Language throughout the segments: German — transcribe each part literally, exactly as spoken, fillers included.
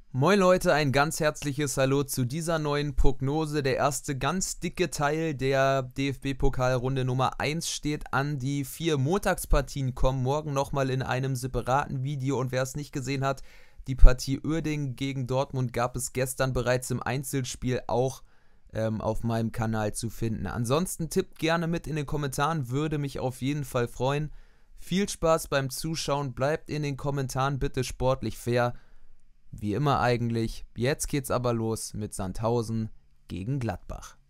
Moin Leute, ein ganz herzliches Hallo zu dieser neuen Prognose. Der erste ganz dicke Teil der D F B-Pokalrunde Nummer eins steht an. Die vier Montagspartien kommen morgen nochmal in einem separaten Video. Und wer es nicht gesehen hat, die Partie Uerdingen gegen Dortmund gab es gestern bereits im Einzelspiel auch ähm, auf meinem Kanal zu finden. Ansonsten tippt gerne mit in den Kommentaren, würde mich auf jeden Fall freuen. Viel Spaß beim Zuschauen, bleibt in den Kommentaren bitte sportlich fair. Wie immer eigentlich. Jetzt geht's aber los mit Sandhausen gegen Gladbach.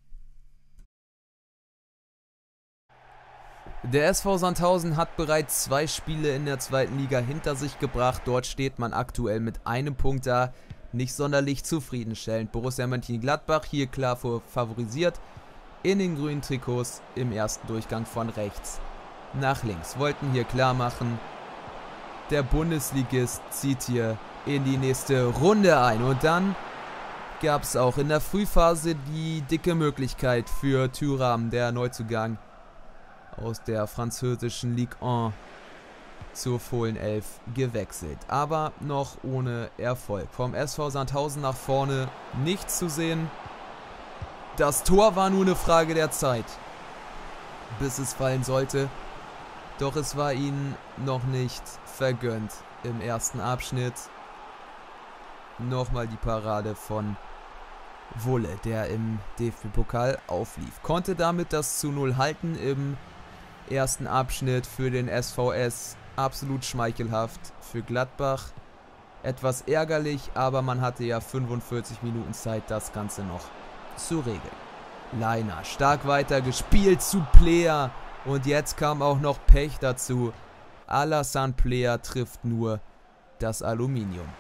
Der S V Sandhausen hat bereits zwei Spiele in der zweiten Liga hinter sich gebracht. Dort steht man aktuell mit einem Punkt da. Nicht sonderlich zufriedenstellend. Borussia Mönchengladbach hier klar favorisiert. In den grünen Trikots im ersten Durchgang von rechts nach links. Wollten hier klar machen, der Bundesligist zieht hier in die nächste Runde ein. Und dann gab es auch in der Frühphase die dicke Möglichkeit für Thuram, der Neuzugang aus der französischen Ligue eins, zur Fohlenelf gewechselt. Aber noch ohne Erfolg. Vom S V Sandhausen nach vorne nichts zu sehen. Das Tor war nur eine Frage der Zeit, bis es fallen sollte. Doch es war ihnen noch nicht vergönnt im ersten Abschnitt. Nochmal die Parade von Wulle, der im D F B-Pokal auflief. Konnte damit das zu null halten im ersten Abschnitt für den S V S. Absolut schmeichelhaft für Gladbach. Etwas ärgerlich, aber man hatte ja fünfundvierzig Minuten Zeit, das Ganze noch zu regeln. Leiner stark weiter gespielt zu Player. Und jetzt kam auch noch Pech dazu. Alassane Player trifft nur das Aluminium.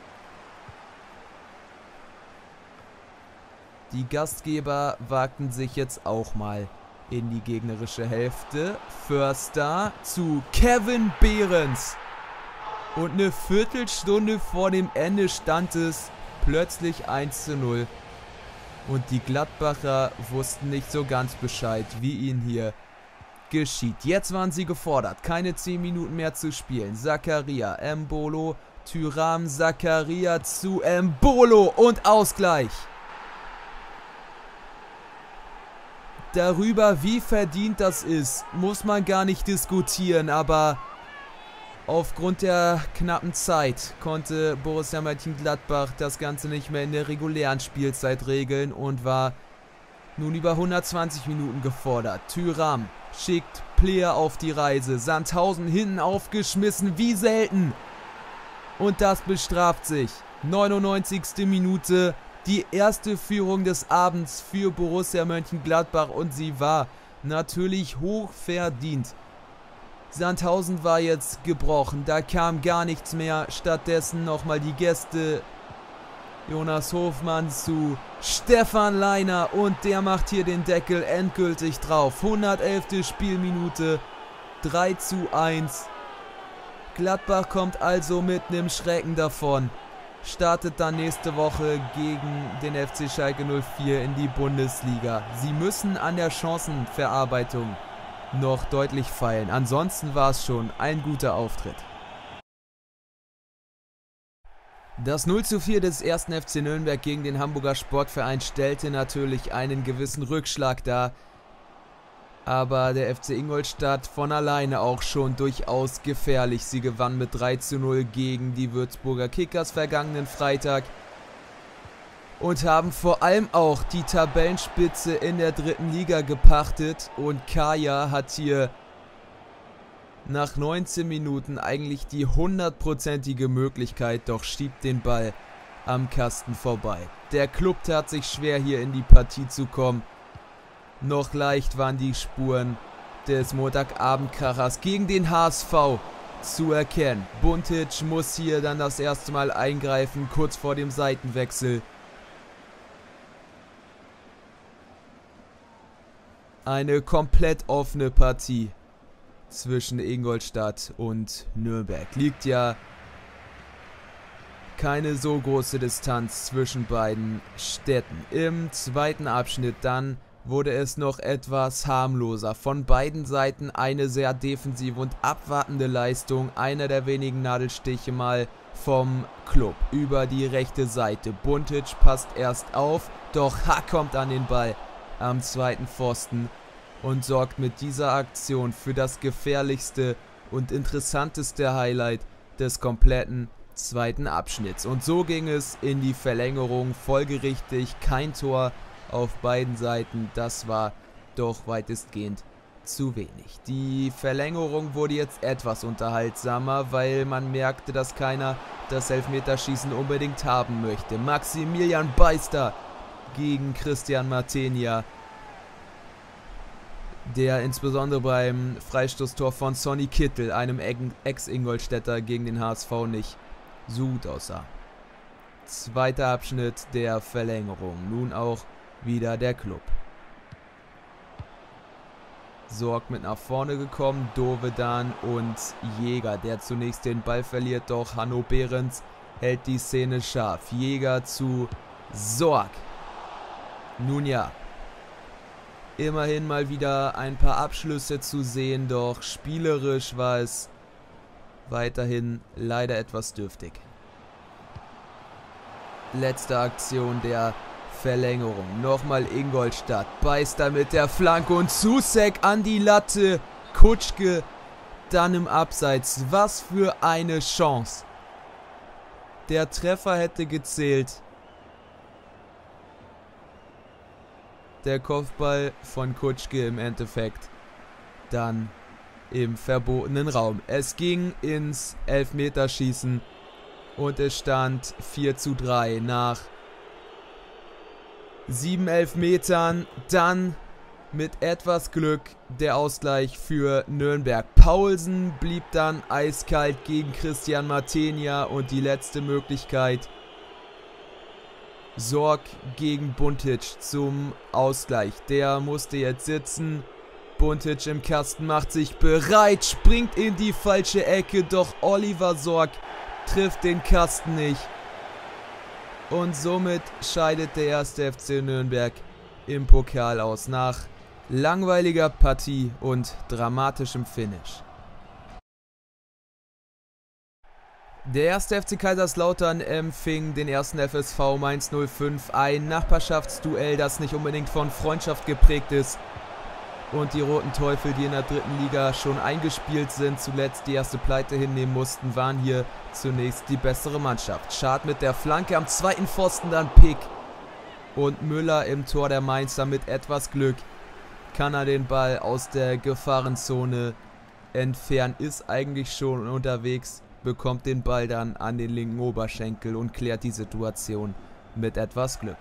Die Gastgeber wagten sich jetzt auch mal in die gegnerische Hälfte. Förster zu Kevin Behrens. Und eine Viertelstunde vor dem Ende stand es plötzlich eins zu null. Und die Gladbacher wussten nicht so ganz Bescheid, wie ihnen hier geschieht. Jetzt waren sie gefordert. Keine zehn Minuten mehr zu spielen. Zakaria, Embolo, Thuram, Zakaria zu Embolo und Ausgleich. Darüber, wie verdient das ist, muss man gar nicht diskutieren, aber aufgrund der knappen Zeit konnte Borussia Mönchengladbach das Ganze nicht mehr in der regulären Spielzeit regeln und war nun über hundertzwanzig Minuten gefordert. Thuram schickt Player auf die Reise. Sandhausen hinten aufgeschmissen, wie selten. Und das bestraft sich. neunundneunzigste Minute. Die erste Führung des Abends für Borussia Mönchengladbach und sie war natürlich hoch verdient. Sandhausen war jetzt gebrochen, da kam gar nichts mehr. Stattdessen nochmal die Gäste. Jonas Hofmann zu Stefan Leiner und der macht hier den Deckel endgültig drauf. hundertelfte Spielminute, drei zu eins. Gladbach kommt also mit einem Schrecken davon. Startet dann nächste Woche gegen den F C Schalke null vier in die Bundesliga. Sie müssen an der Chancenverarbeitung noch deutlich feilen. Ansonsten war es schon ein guter Auftritt. Das null zu vier des ersten F C Nürnberg gegen den Hamburger Sportverein stellte natürlich einen gewissen Rückschlag dar. Aber der F C Ingolstadt von alleine auch schon durchaus gefährlich. Sie gewann mit drei zu null gegen die Würzburger Kickers vergangenen Freitag. Und haben vor allem auch die Tabellenspitze in der dritten Liga gepachtet. Und Kaya hat hier nach neunzehn Minuten eigentlich die hundertprozentige Möglichkeit, doch schiebt den Ball am Kasten vorbei. Der Klub tat sich schwer, hier in die Partie zu kommen. Noch leicht waren die Spuren des Montagabendkrachers gegen den H S V zu erkennen. Buntic muss hier dann das erste Mal eingreifen, kurz vor dem Seitenwechsel. Eine komplett offene Partie zwischen Ingolstadt und Nürnberg. Liegt ja keine so große Distanz zwischen beiden Städten. Im zweiten Abschnitt dann wurde es noch etwas harmloser. Von beiden Seiten eine sehr defensive und abwartende Leistung. Einer der wenigen Nadelstiche mal vom Club über die rechte Seite. Buntic passt erst auf, doch Hack kommt an den Ball am zweiten Pfosten und sorgt mit dieser Aktion für das gefährlichste und interessanteste Highlight des kompletten zweiten Abschnitts. Und so ging es in die Verlängerung, folgerichtig kein Tor auf beiden Seiten. Das war doch weitestgehend zu wenig. Die Verlängerung wurde jetzt etwas unterhaltsamer, weil man merkte, dass keiner das Elfmeterschießen unbedingt haben möchte. Maximilian Beister gegen Christian Martenia, der insbesondere beim Freistoßtor von Sonny Kittel, einem Ex-Ingolstädter, gegen den H S V nicht so gut aussah. Zweiter Abschnitt der Verlängerung. Nun auch wieder der Club. Sorg mit nach vorne gekommen, Dovedan und Jäger, der zunächst den Ball verliert, doch Hanno Behrens hält die Szene scharf. Jäger zu Sorg. Nun ja, immerhin mal wieder ein paar Abschlüsse zu sehen, doch spielerisch war es weiterhin leider etwas dürftig. Letzte Aktion der Verlängerung. Nochmal Ingolstadt. Beister mit der Flanke und Susek an die Latte. Kutschke dann im Abseits. Was für eine Chance. Der Treffer hätte gezählt. Der Kopfball von Kutschke im Endeffekt dann im verbotenen Raum. Es ging ins Elfmeterschießen und es stand vier zu drei nach sieben Elfmetern. Dann mit etwas Glück der Ausgleich für Nürnberg. Paulsen blieb dann eiskalt gegen Christian Martenia und die letzte Möglichkeit. Sorg gegen Buntic zum Ausgleich. Der musste jetzt sitzen. Buntic im Kasten macht sich bereit, springt in die falsche Ecke, doch Oliver Sorg trifft den Kasten nicht. Und somit scheidet der erste F C Nürnberg im Pokal aus, nach langweiliger Partie und dramatischem Finish. Der erste F C Kaiserslautern empfing den ersten F S V Mainz null fünf, ein Nachbarschaftsduell, das nicht unbedingt von Freundschaft geprägt ist. Und die Roten Teufel, die in der dritten Liga schon eingespielt sind, zuletzt die erste Pleite hinnehmen mussten, waren hier zunächst die bessere Mannschaft. Schad mit der Flanke am zweiten Pfosten, dann Pick. Und Müller im Tor der Mainzer. Mit etwas Glück kann er den Ball aus der Gefahrenzone entfernen, ist eigentlich schon unterwegs, bekommt den Ball dann an den linken Oberschenkel und klärt die Situation mit etwas Glück.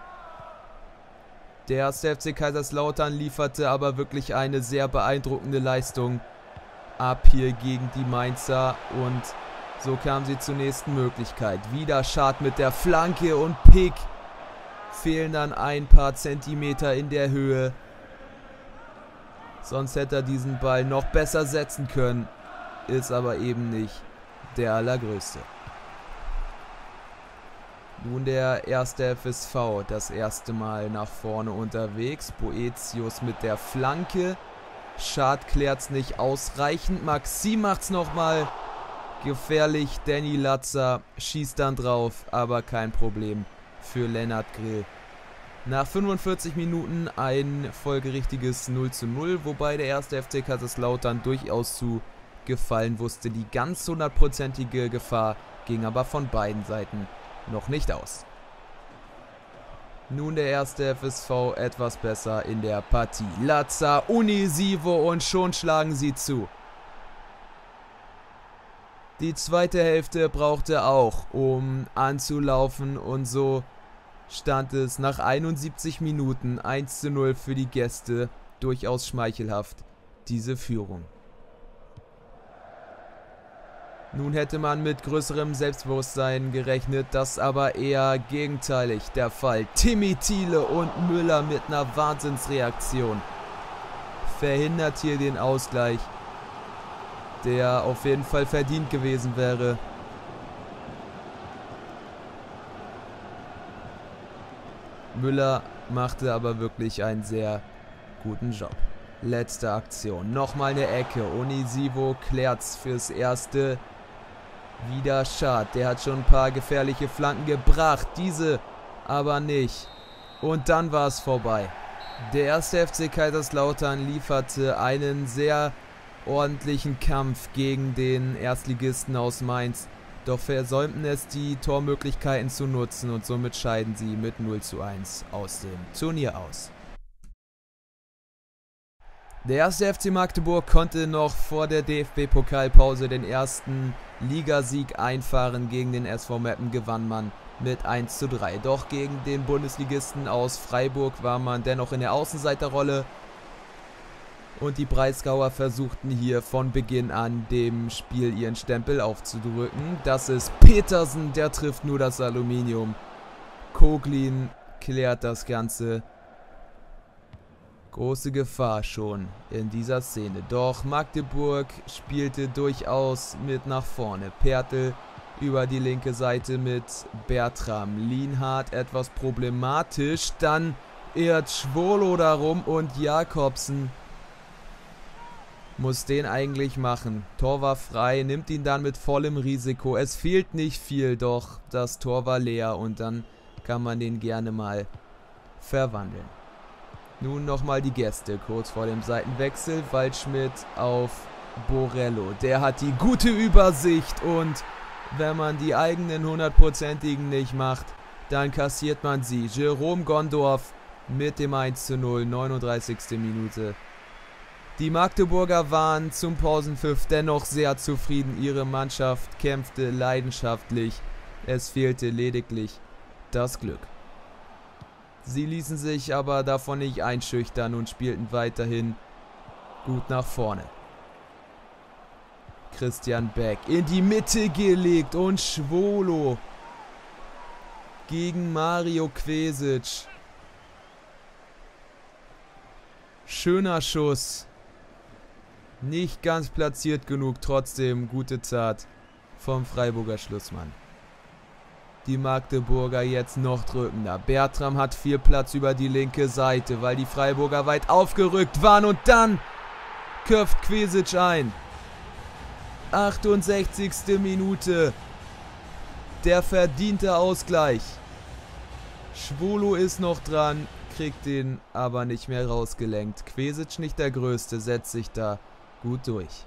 Der erste F C Kaiserslautern lieferte aber wirklich eine sehr beeindruckende Leistung ab hier gegen die Mainzer und so kam sie zur nächsten Möglichkeit. Wieder Schad mit der Flanke und Pick. Fehlen dann ein paar Zentimeter in der Höhe. Sonst hätte er diesen Ball noch besser setzen können. Ist aber eben nicht der allergrößte. Nun der erste F S V, das erste Mal nach vorne unterwegs. Boetius mit der Flanke. Schad klärt's nicht ausreichend. Maxim macht's nochmal. Gefährlich. Danny Latzer schießt dann drauf, aber kein Problem für Lennart Grill. Nach fünfundvierzig Minuten ein folgerichtiges null zu null, wobei der erste F C Kaiserslautern durchaus zu gefallen wusste. Die ganz hundertprozentige Gefahr ging aber von beiden Seiten noch nicht aus. Nun der erste F S V etwas besser in der Partie. Latzer, Unisivo und schon schlagen sie zu. Die zweite Hälfte brauchte auch, um anzulaufen und so stand es nach einundsiebzig Minuten eins zu null für die Gäste. Durchaus schmeichelhaft, diese Führung. Nun hätte man mit größerem Selbstbewusstsein gerechnet, das aber eher gegenteilig der Fall. Timmy Thiele und Müller mit einer Wahnsinnsreaktion verhindert hier den Ausgleich, der auf jeden Fall verdient gewesen wäre. Müller machte aber wirklich einen sehr guten Job. Letzte Aktion. Nochmal eine Ecke. Onisivo klärt's fürs Erste. Wieder Schad. Der hat schon ein paar gefährliche Flanken gebracht. Diese aber nicht. Und dann war es vorbei. Der erste F C Kaiserslautern lieferte einen sehr ordentlichen Kampf gegen den Erstligisten aus Mainz. Doch versäumten es, die Tormöglichkeiten zu nutzen und somit scheiden sie mit null zu eins aus dem Turnier aus. Der erste F C Magdeburg konnte noch vor der D F B-Pokalpause den ersten Ligasieg einfahren. Gegen den S V Meppen gewann man mit eins zu drei. Doch gegen den Bundesligisten aus Freiburg war man dennoch in der Außenseiterrolle. Und die Breisgauer versuchten hier von Beginn an dem Spiel ihren Stempel aufzudrücken. Das ist Petersen, der trifft nur das Aluminium. Koglin klärt das Ganze. Große Gefahr schon in dieser Szene. Doch Magdeburg spielte durchaus mit nach vorne. Pertl über die linke Seite mit Bertram. Lienhardt etwas problematisch. Dann irrt Schwolo darum und Jakobsen muss den eigentlich machen. Tor war frei, nimmt ihn dann mit vollem Risiko. Es fehlt nicht viel, doch das Tor war leer und dann kann man den gerne mal verwandeln. Nun nochmal die Gäste, kurz vor dem Seitenwechsel. Waldschmidt auf Borello. Der hat die gute Übersicht und wenn man die eigenen hundertprozentigen nicht macht, dann kassiert man sie. Jerome Gondorf mit dem eins zu null, neununddreißigste Minute. Die Magdeburger waren zum Pausenpfiff dennoch sehr zufrieden. Ihre Mannschaft kämpfte leidenschaftlich. Es fehlte lediglich das Glück. Sie ließen sich aber davon nicht einschüchtern und spielten weiterhin gut nach vorne. Christian Beck in die Mitte gelegt und Schwolo gegen Mario Kvesic. Schöner Schuss. Nicht ganz platziert genug, trotzdem gute Tat vom Freiburger Schlussmann. Die Magdeburger jetzt noch drückender. Bertram hat viel Platz über die linke Seite, weil die Freiburger weit aufgerückt waren. Und dann köpft Kvesic ein. achtundsechzigste Minute. Der verdiente Ausgleich. Schwolo ist noch dran, kriegt den aber nicht mehr rausgelenkt. Kvesic nicht der Größte, setzt sich da gut durch.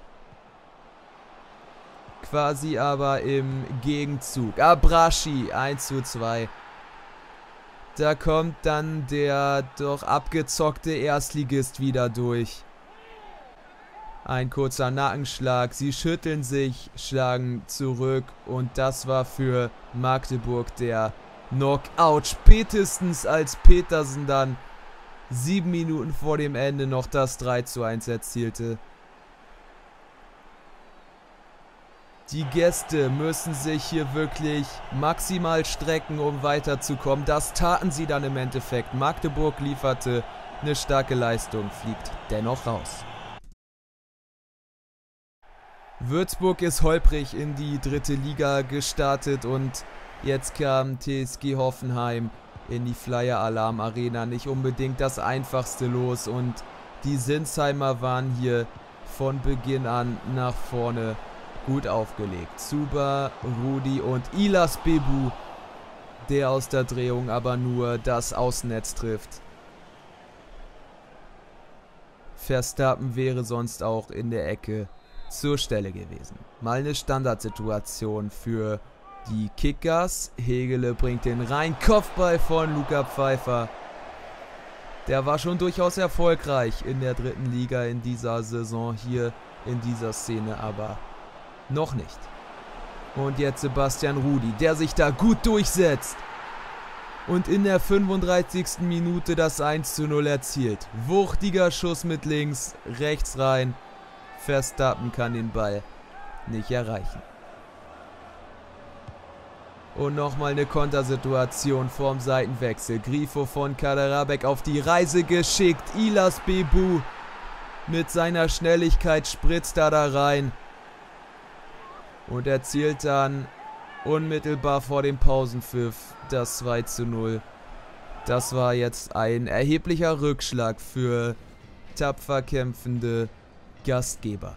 Quasi aber im Gegenzug. Abraschi, eins zu zwei. Da kommt dann der doch abgezockte Erstligist wieder durch. Ein kurzer Nackenschlag. Sie schütteln sich, schlagen zurück. Und das war für Magdeburg der Knockout. Spätestens als Petersen dann sieben Minuten vor dem Ende noch das drei zu eins erzielte. Die Gäste müssen sich hier wirklich maximal strecken, um weiterzukommen. Das taten sie dann im Endeffekt. Magdeburg lieferte eine starke Leistung, fliegt dennoch raus. Würzburg ist holprig in die dritte Liga gestartet und jetzt kam T S G Hoffenheim in die Flyer Alarm Arena. Nicht unbedingt das einfachste Los und die Sinsheimer waren hier von Beginn an nach vorne gut aufgelegt. Zuber, Rudi und Ilas Bebu, der aus der Drehung aber nur das Außennetz trifft. Verstappen wäre sonst auch in der Ecke zur Stelle gewesen. Mal eine Standardsituation für die Kickers. Hegele bringt den rein. Kopfball von Luca Pfeiffer. Der war schon durchaus erfolgreich in der dritten Liga in dieser Saison, hier in dieser Szene, aber noch nicht. Und jetzt Sebastian Rudi, der sich da gut durchsetzt. Und in der fünfunddreißigsten Minute das eins zu null erzielt. Wuchtiger Schuss mit links, rechts rein. Verstappen kann den Ball nicht erreichen. Und nochmal eine Kontersituation vorm Seitenwechsel. Grifo von Kaderabek auf die Reise geschickt. Ilas Bebu mit seiner Schnelligkeit spritzt er da rein. Und erzielt dann unmittelbar vor dem Pausenpfiff das zwei zu null. Das war jetzt ein erheblicher Rückschlag für tapfer kämpfende Gastgeber.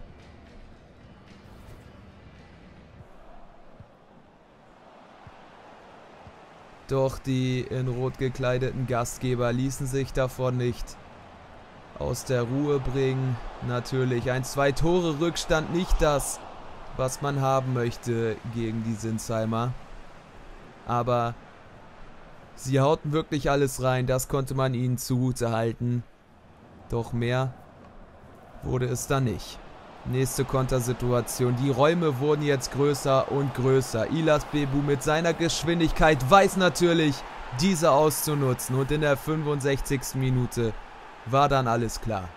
Doch die in Rot gekleideten Gastgeber ließen sich davon nicht aus der Ruhe bringen. Natürlich ein Zwei-Tore-Rückstand, nicht das, was man haben möchte gegen die Sinsheimer. Aber sie hauten wirklich alles rein, das konnte man ihnen zugute halten. Doch mehr wurde es dann nicht. Nächste Kontersituation. Die Räume wurden jetzt größer und größer. Ilas Bebu mit seiner Geschwindigkeit weiß natürlich, diese auszunutzen. Und in der fünfundsechzigsten Minute war dann alles klar.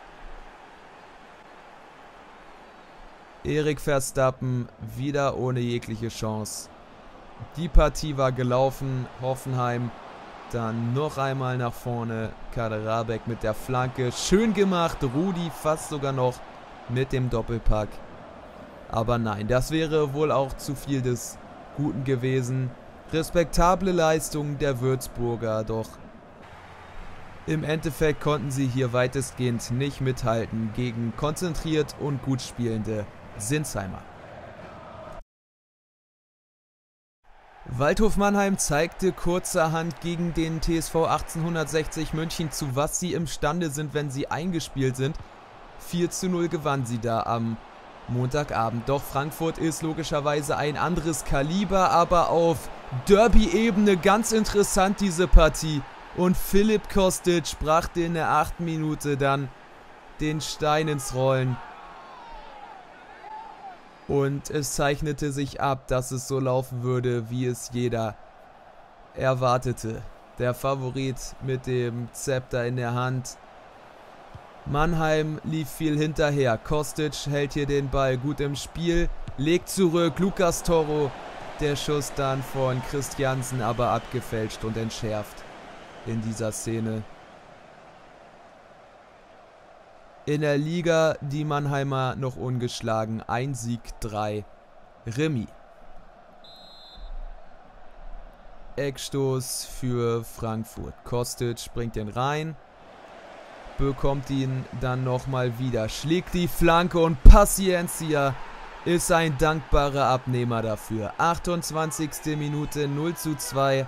Erik Verstappen wieder ohne jegliche Chance. Die Partie war gelaufen. Hoffenheim dann noch einmal nach vorne. Kaderabek mit der Flanke. Schön gemacht. Rudi fast sogar noch mit dem Doppelpack. Aber nein, das wäre wohl auch zu viel des Guten gewesen. Respektable Leistung der Würzburger, doch im Endeffekt konnten sie hier weitestgehend nicht mithalten gegen konzentriert und gut spielende Sinsheimer. Waldhof Mannheim zeigte kurzerhand gegen den T S V achtzehnhundertsechzig München, zu was sie imstande sind, wenn sie eingespielt sind. vier zu null gewann sie da am Montagabend. Doch Frankfurt ist logischerweise ein anderes Kaliber, aber auf Derby-Ebene ganz interessant diese Partie. Und Filip Kostic brachte in der achten Minute dann den Stein ins Rollen. Und es zeichnete sich ab, dass es so laufen würde, wie es jeder erwartete. Der Favorit mit dem Zepter in der Hand. Mannheim lief viel hinterher. Kostic hält hier den Ball gut im Spiel, legt zurück. Lukas Toro, der Schuss dann von Christiansen, aber abgefälscht und entschärft in dieser Szene. In der Liga die Mannheimer noch ungeschlagen. Ein Sieg, drei Remis. Eckstoß für Frankfurt. Kostic bringt den rein. Bekommt ihn dann nochmal wieder. Schlägt die Flanke und Paciencia ist ein dankbarer Abnehmer dafür. achtundzwanzigste Minute, null zu zwei.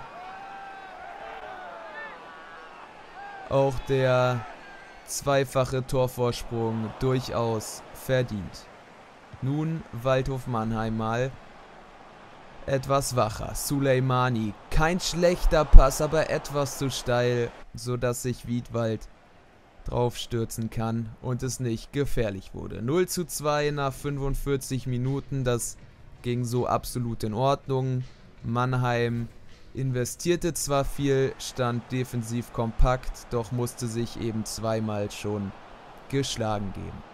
Auch der zweifache Torvorsprung durchaus verdient. Nun Waldhof Mannheim mal etwas wacher. Suleimani, kein schlechter Pass, aber etwas zu steil, sodass sich Wiedwald draufstürzen kann und es nicht gefährlich wurde. null zu zwei nach fünfundvierzig Minuten, das ging so absolut in Ordnung. Mannheim investierte zwar viel, stand defensiv kompakt, doch musste sich eben zweimal schon geschlagen geben.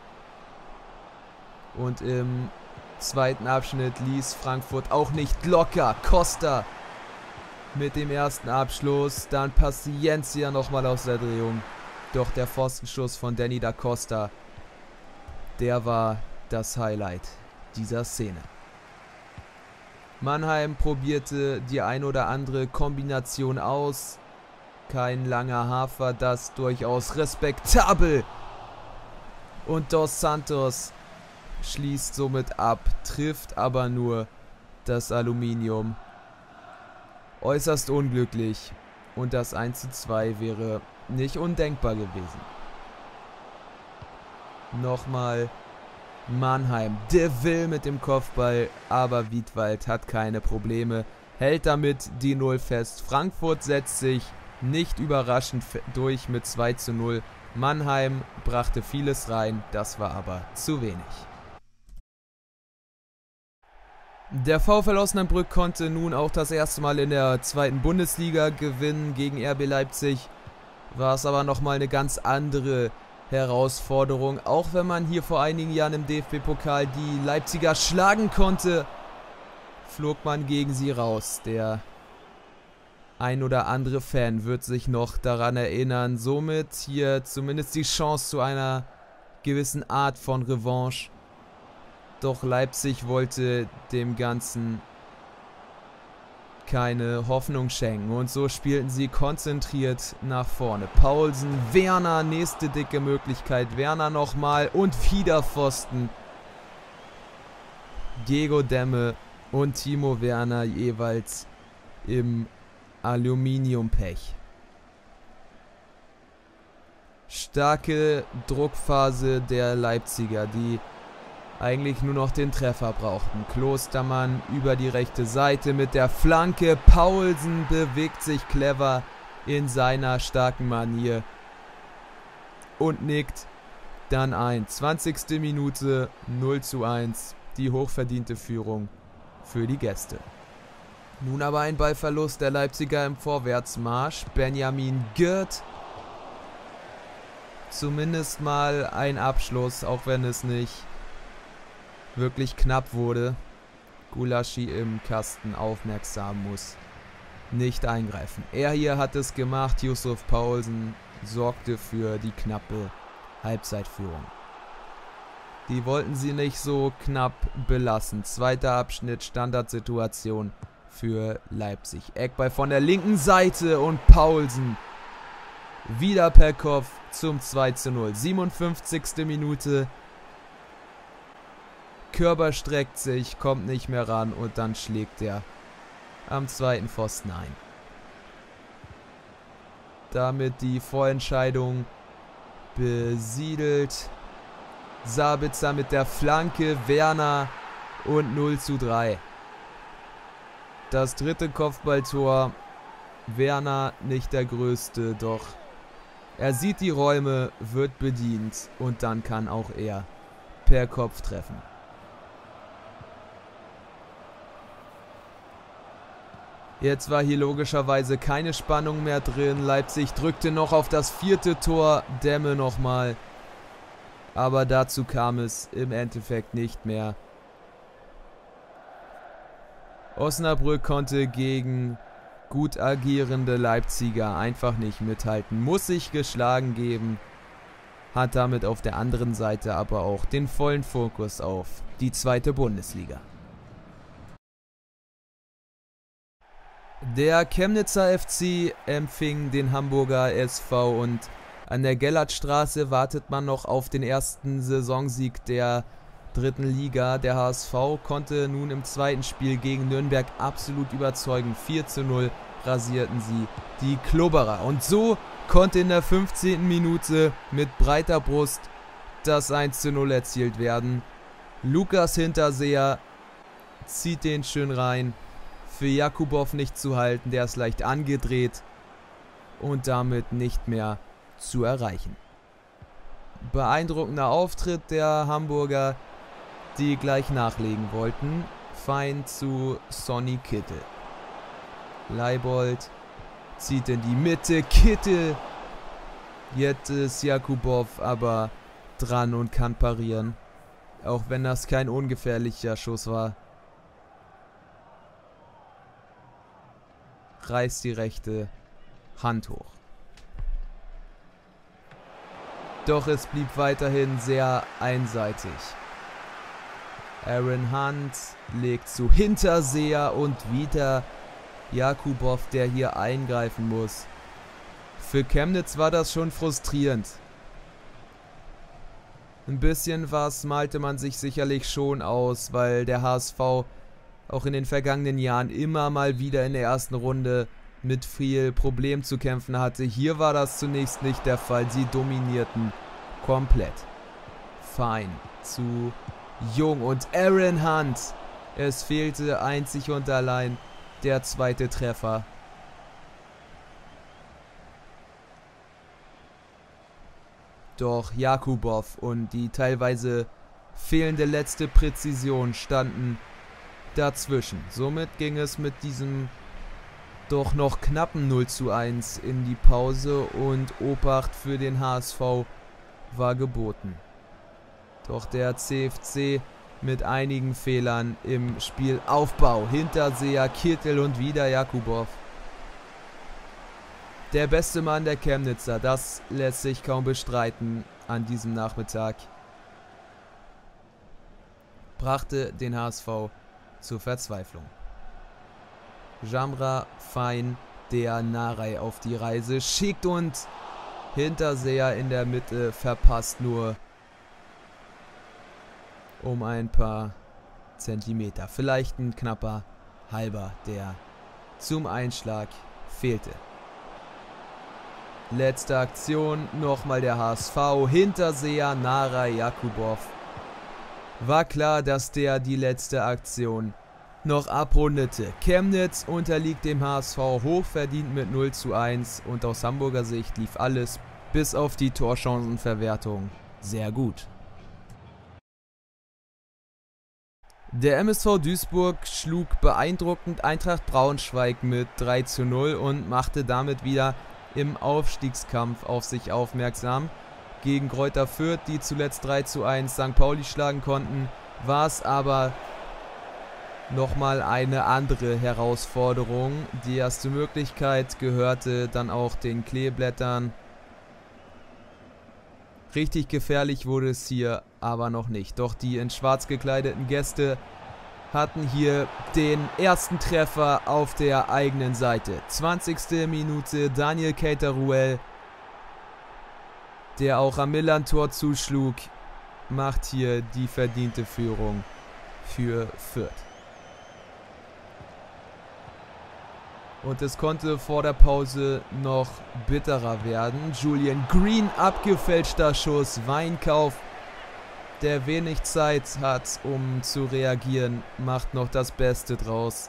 Und im zweiten Abschnitt ließ Frankfurt auch nicht locker. Costa mit dem ersten Abschluss, dann Paciencia nochmal aus der Drehung. Doch der Pfostenschuss von Danny da Costa, der war das Highlight dieser Szene. Mannheim probierte die ein oder andere Kombination aus. Kein langer Hafer, das durchaus respektabel. Und Dos Santos schließt somit ab, trifft aber nur das Aluminium. Äußerst unglücklich. Und das eins zu zwei wäre nicht undenkbar gewesen. Nochmal Mannheim. De Vil mit dem Kopfball, aber Wiedwald hat keine Probleme. Hält damit die Null fest. Frankfurt setzt sich nicht überraschend durch mit zwei zu null. Mannheim brachte vieles rein, das war aber zu wenig. Der VfL Osnabrück konnte nun auch das erste Mal in der zweiten Bundesliga gewinnen. Gegen R B Leipzig war es aber nochmal eine ganz andere Herausforderung. Auch wenn man hier vor einigen Jahren im D F B-Pokal die Leipziger schlagen konnte, flog man gegen sie raus. Der ein oder andere Fan wird sich noch daran erinnern. Somit hier zumindest die Chance zu einer gewissen Art von Revanche. Doch Leipzig wollte dem Ganzen keine Hoffnung schenken. Und so spielten sie konzentriert nach vorne. Paulsen, Werner, nächste dicke Möglichkeit. Werner nochmal und wieder Pfosten. Diego Demme und Timo Werner jeweils im Aluminiumpech. Starke Druckphase der Leipziger, die eigentlich nur noch den Treffer brauchten. Klostermann über die rechte Seite mit der Flanke. Paulsen bewegt sich clever in seiner starken Manier und nickt dann ein. zwanzigste Minute, null zu eins. Die hochverdiente Führung für die Gäste. Nun aber ein Ballverlust der Leipziger im Vorwärtsmarsch. Benjamin Gürt. Zumindest mal ein Abschluss, auch wenn es nicht wirklich knapp wurde. Gulaschi im Kasten aufmerksam, muss nicht eingreifen. Er hier hat es gemacht. Yusuf Paulsen sorgte für die knappe Halbzeitführung. Die wollten sie nicht so knapp belassen. Zweiter Abschnitt, Standardsituation für Leipzig. Eckball von der linken Seite und Paulsen wieder per Kopf zum zwei zu null. siebenundfünfzigste Minute. Körber streckt sich, kommt nicht mehr ran und dann schlägt er am zweiten Pfosten ein. Damit die Vorentscheidung besiedelt. Sabitzer mit der Flanke, Werner und null zu drei. Das dritte Kopfballtor. Werner nicht der größte, doch er sieht die Räume, wird bedient und dann kann auch er per Kopf treffen. Jetzt war hier logischerweise keine Spannung mehr drin. Leipzig drückte noch auf das vierte Tor. Demme nochmal. Aber dazu kam es im Endeffekt nicht mehr. Osnabrück konnte gegen gut agierende Leipziger einfach nicht mithalten. Muss sich geschlagen geben. Hat damit auf der anderen Seite aber auch den vollen Fokus auf die zweite Bundesliga. Der Chemnitzer F C empfing den Hamburger S V und an der Gellertstraße wartet man noch auf den ersten Saisonsieg der dritten Liga. Der H S V konnte nun im zweiten Spiel gegen Nürnberg absolut überzeugen. vier zu null rasierten sie die Klubberer. Und so konnte in der fünfzehnten Minute mit breiter Brust das eins zu null erzielt werden. Lukas Hinterseher zieht den schön rein. Für Jakubow nicht zu halten, der ist leicht angedreht und damit nicht mehr zu erreichen. Beeindruckender Auftritt der Hamburger, die gleich nachlegen wollten. Fein zu Sonny Kittel. Leibold zieht in die Mitte. Kittel. Jetzt ist Jakubow aber dran und kann parieren. Auch wenn das kein ungefährlicher Schuss war. Reißt die rechte Hand hoch. Doch es blieb weiterhin sehr einseitig. Aaron Hunt legt zu Hinterseher und wieder Jakubow, der hier eingreifen muss. Für Chemnitz war das schon frustrierend. Ein bisschen was malte man sich sicherlich schon aus, weil der H S V auch in den vergangenen Jahren immer mal wieder in der ersten Runde mit viel Problem zu kämpfen hatte. Hier war das zunächst nicht der Fall. Sie dominierten komplett. Fein zu Jung und Aaron Hunt. Es fehlte einzig und allein der zweite Treffer. Doch Jakubow und die teilweise fehlende letzte Präzision standen dazwischen. Somit ging es mit diesem doch noch knappen null zu eins in die Pause und Obacht für den H S V war geboten. Doch der C F C mit einigen Fehlern im Spielaufbau. Hinterseher, Kittel und wieder Jakubow. Der beste Mann der Chemnitzer, das lässt sich kaum bestreiten an diesem Nachmittag. Brachte den H S V zur Verzweiflung. Jamra fein, der Narei auf die Reise schickt und Hinterseher in der Mitte verpasst nur um ein paar Zentimeter. Vielleicht ein knapper halber, der zum Einschlag fehlte. Letzte Aktion, nochmal der H S V. Hinterseher, Narei, Jakubov. War klar, dass der die letzte Aktion noch abrundete. Chemnitz unterliegt dem H S V hochverdient mit null zu eins und aus Hamburger Sicht lief alles bis auf die Torchancenverwertung sehr gut. Der M S V Duisburg schlug beeindruckend Eintracht Braunschweig mit drei zu null und machte damit wieder im Aufstiegskampf auf sich aufmerksam. Gegen Greuther Fürth, die zuletzt drei zu eins Sankt Pauli schlagen konnten, war es aber nochmal eine andere Herausforderung. Die erste Möglichkeit gehörte dann auch den Kleeblättern. Richtig gefährlich wurde es hier aber noch nicht. Doch die in schwarz gekleideten Gäste hatten hier den ersten Treffer auf der eigenen Seite. zwanzigste Minute, Daniel Keita-Ruel, der auch am Millantor zuschlug, macht hier die verdiente Führung für Fürth. Und es konnte vor der Pause noch bitterer werden. Julian Green, abgefälschter Schuss, Weinkauf, der wenig Zeit hat, um zu reagieren, macht noch das Beste draus.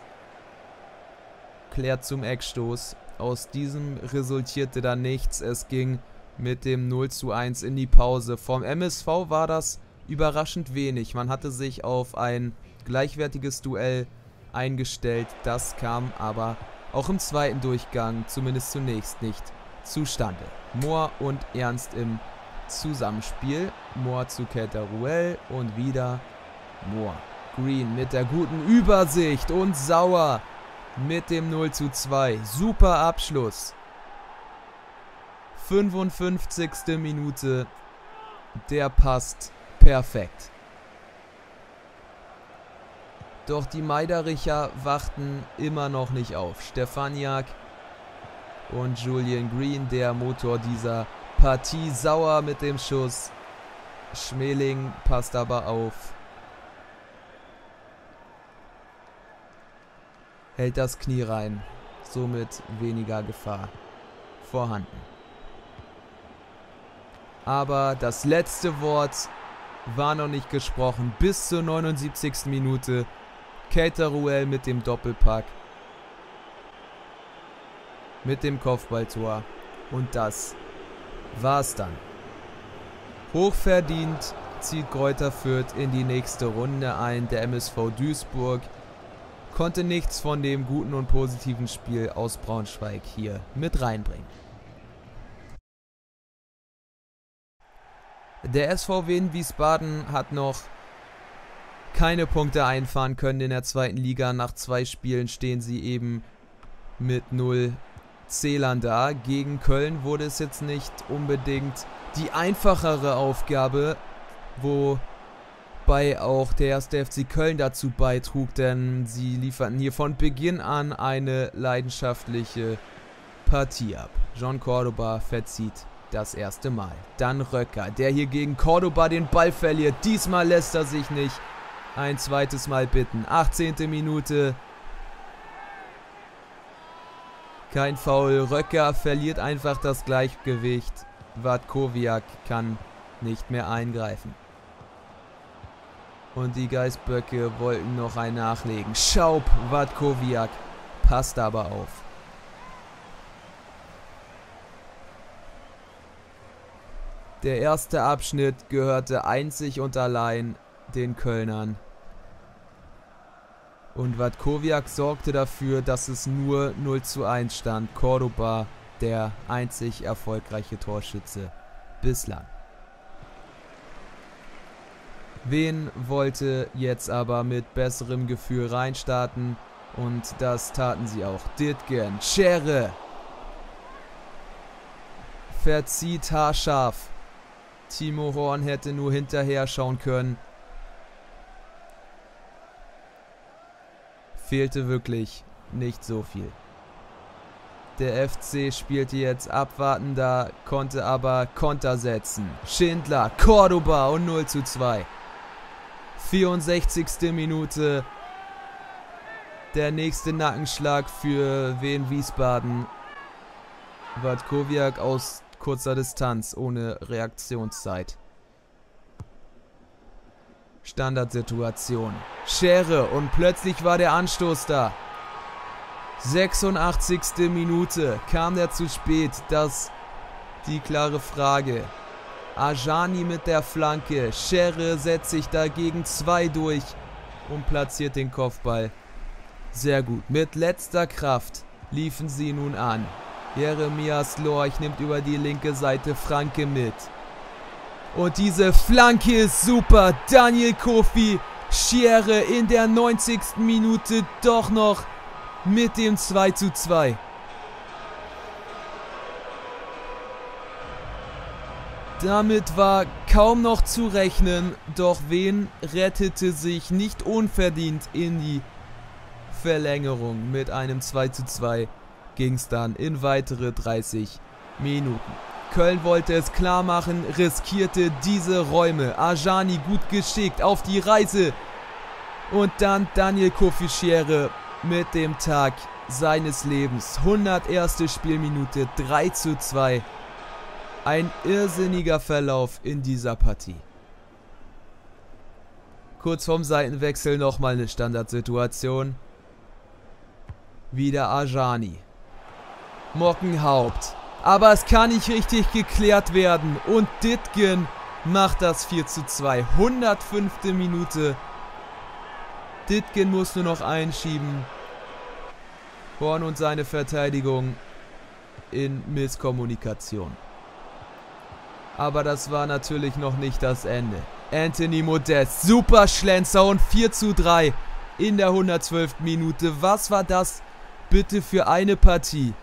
Klärt zum Eckstoß. Aus diesem resultierte dann nichts. Es ging mit dem null zu eins in die Pause. Vom M S V war das überraschend wenig. Man hatte sich auf ein gleichwertiges Duell eingestellt. Das kam aber auch im zweiten Durchgang, zumindest zunächst, nicht zustande. Mohr und Ernst im Zusammenspiel. Mohr zu Keita-Ruel und wieder Mohr. Green mit der guten Übersicht und Sauer mit dem null zu zwei. Super Abschluss. fünfundfünfzigste Minute. Der passt perfekt. Doch die Meidericher wachten immer noch nicht auf. Stefaniak und Julian Green, der Motor dieser Partie. Sauer mit dem Schuss. Schmeling passt aber auf. Hält das Knie rein. Somit weniger Gefahr vorhanden. Aber das letzte Wort war noch nicht gesprochen. Bis zur neunundsiebzigsten Minute. Keita-Ruel mit dem Doppelpack. Mit dem Kopfballtor. Und das war's dann. Hochverdient zieht Greuther Fürth in die nächste Runde ein. Der M S V Duisburg konnte nichts von dem guten und positiven Spiel aus Braunschweig hier mit reinbringen. Der S V W in Wiesbaden hat noch keine Punkte einfahren können in der zweiten Liga. Nach zwei Spielen stehen sie eben mit null Zählern da. Gegen Köln wurde es jetzt nicht unbedingt die einfachere Aufgabe, wobei auch der erste F C Köln dazu beitrug, denn sie lieferten hier von Beginn an eine leidenschaftliche Partie ab. John Cordoba verzieht das erste Mal. Dann Röcker, der hier gegen Cordoba den Ball verliert. Diesmal lässt er sich nicht ein zweites Mal bitten. achtzehnte Minute. Kein Foul. Röcker verliert einfach das Gleichgewicht. Watkowiak kann nicht mehr eingreifen. Und die Geißböcke wollten noch ein nachlegen. Schaub, Watkowiak passt aber auf. Der erste Abschnitt gehörte einzig und allein den Kölnern. Und Watkowiak sorgte dafür, dass es nur null zu eins stand. Cordoba, der einzig erfolgreiche Torschütze bislang. Wen wollte jetzt aber mit besserem Gefühl reinstarten? Und das taten sie auch. Dittgen, Schere. Verzieht haarscharf. Timo Horn hätte nur hinterher schauen können. Fehlte wirklich nicht so viel. Der F C spielte jetzt abwartender, konnte aber Konter setzen. Schindler, Cordoba und null zu zwei. vierundsechzigste Minute. Der nächste Nackenschlag für Wien Wiesbaden. Watkowiak aus kurzer Distanz, ohne Reaktionszeit. Standardsituation. Schere und plötzlich war der Anstoß da. sechsundachtzigste Minute. Kam der zu spät? Das die klare Frage. Ajani mit der Flanke. Schere setzt sich dagegen zwei durch und platziert den Kopfball. Sehr gut. Mit letzter Kraft liefen sie nun an. Jeremias Lorch nimmt über die linke Seite Franke mit. Und diese Flanke ist super. Daniel Kofi Schere in der neunzigsten Minute doch noch mit dem zwei zu zwei. Damit war kaum noch zu rechnen, doch Wien rettete sich nicht unverdient in die Verlängerung. Mit einem zwei zu zwei ging es dann in weitere dreißig Minuten. Köln wollte es klar machen, riskierte diese Räume. Ajani gut geschickt auf die Reise. Und dann Daniel Kofi Schere mit dem Tag seines Lebens. hunderterste Spielminute, drei zu zwei. Ein irrsinniger Verlauf in dieser Partie. Kurz vorm Seitenwechsel nochmal eine Standardsituation. Wieder Ajani. Mockenhaupt. Aber es kann nicht richtig geklärt werden. Und Dittgen macht das vier zu zwei. hundertfünfte Minute. Dittgen muss nur noch einschieben. Horn und seine Verteidigung in Misskommunikation. Aber das war natürlich noch nicht das Ende. Anthony Modest, super Schlenzer und vier zu drei in der hundertzwölften Minute. Was war das bitte für eine Partie?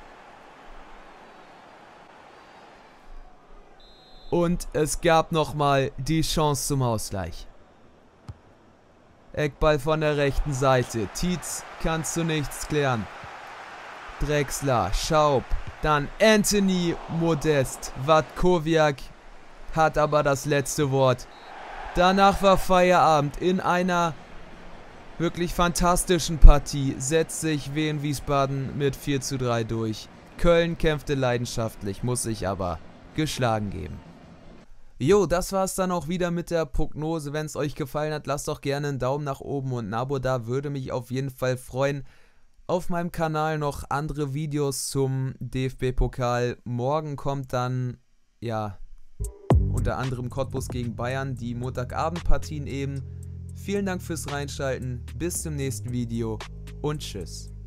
Und es gab nochmal die Chance zum Ausgleich. Eckball von der rechten Seite. Tietz kann zu nichts klären. Drexler, Schaub, dann Anthony Modest. Watkowiak hat aber das letzte Wort. Danach war Feierabend. In einer wirklich fantastischen Partie setzt sich Wien Wiesbaden mit vier zu drei durch. Köln kämpfte leidenschaftlich, muss sich aber geschlagen geben. Jo, das war's dann auch wieder mit der Prognose. Wenn es euch gefallen hat, lasst doch gerne einen Daumen nach oben und ein Abo da, würde mich auf jeden Fall freuen. Auf meinem Kanal noch andere Videos zum D F B-Pokal. Morgen kommt dann, ja, unter anderem Cottbus gegen Bayern, die Montagabendpartien eben. Vielen Dank fürs Reinschalten, bis zum nächsten Video und tschüss.